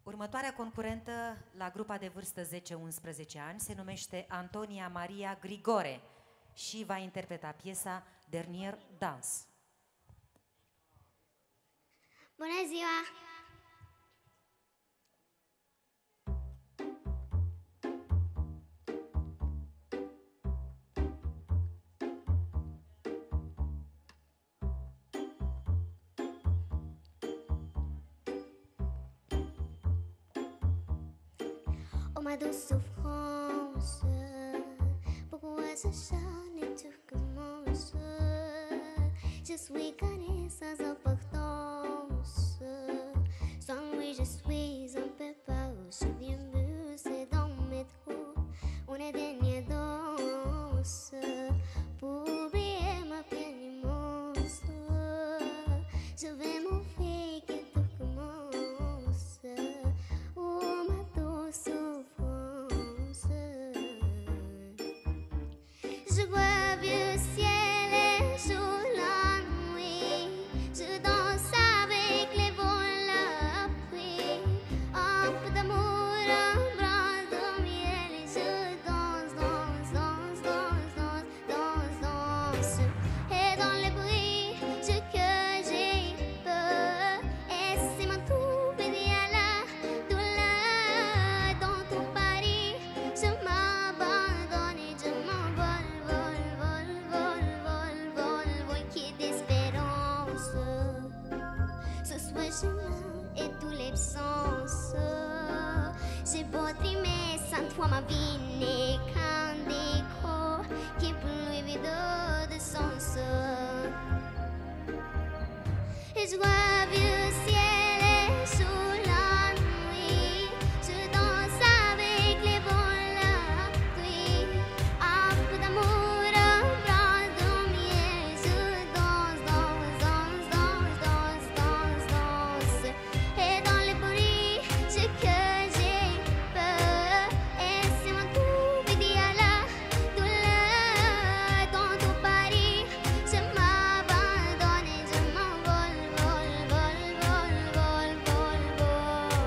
Următoarea concurentă la grupa de vârstă 10-11 ani se numește Antonia Maria Grigore și va interpreta piesa Dernier Dans. Bună ziua! Oh ma douce souffrance, pourquoi ce chant n'est-tu commence? Je suis canée sans importance, sans lui je suis un peu pauche. Bienvenue, c'est dans mes trous, une dernière danse, pour oublier ma peine immense. Je vais m'offrir que tout commence. Oh ma douce souffrance, je vois vieux ciel et sous la nuit, je danse avec les vols à pluie, un peu d'amour, un bras de miel, et je danse, danse, danse, danse, danse, danse, danse, et dans le bruit, que j'ai peur, et c'est mon tout pédé à la douleur, dans tout Paris, je m'abandonne et je m'envole, vol, vol, vol, vol, vol, vol, qui d'espérance. Ce soir je meurs et tous les sens, j'ai beau trimer sans toi ma vie n'est qu'un décor qui est plus vide de sens. Et je vois vieux ciel et sous la nuit, je danse avec les vols à pluie, un peu d'amour, un bras de miel, je danse, danse, danse, danse, danse, danse, danse, et dans le bruit, que j'ai peur, et c'est mon tout pédé à la douleur, dans tout Paris, je m'abandonne et je m'envole, vol, vol, vol, vol, vol, vol.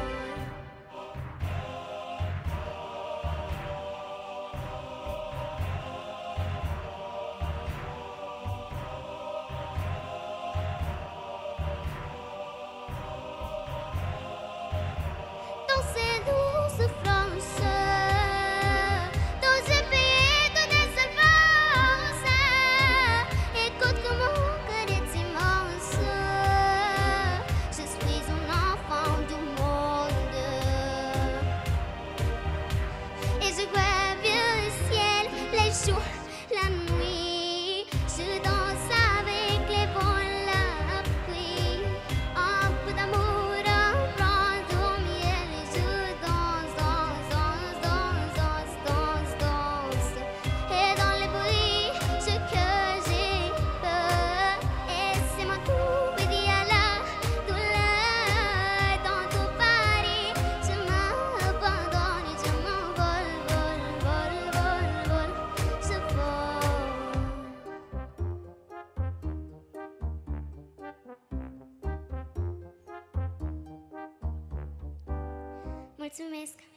Dans ces douces souffrances, dans ce pays de décevance, écoute que mon cœur est immense. Je suis un enfant du monde, et je vois le ciel, les jours, la nuit. Je danse avec les vols à pluie, un peu d'amour, un bras de miel, et je danse, danse, danse, danse, danse, danse, danse, et dans le bruit, que j'ai peur, et c'est mon tout pédé à la douleur, dans tout Paris, je m'abandonne et je m'envole, vol, vol, vol, vol, je vole. Mulțumesc!